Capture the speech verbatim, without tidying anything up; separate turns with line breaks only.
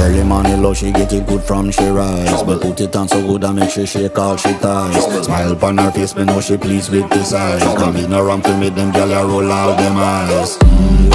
Early money low, she get it good from she rise, but put it on so good I make she shake all she ties. Smile upon her face, me know she pleased with this eyes. Come in around to make them gyal a roll out them eyes. mm,